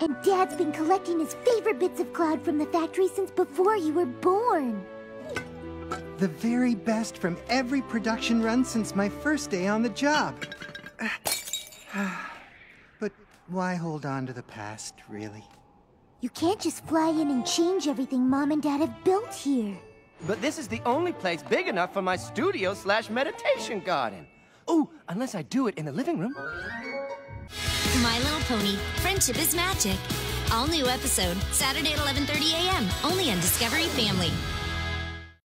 And Dad's been collecting his favorite bits of Cloud from the factory since before you were born. The very best from every production run since my first day on the job. But why hold on to the past, really? You can't just fly in and change everything Mom and Dad have built here. But this is the only place big enough for my studio/meditation garden. Ooh, unless I do it in the living room. My Little Pony: Friendship is Magic. All new episode, Saturday at 11:30 a.m. only on Discovery Family.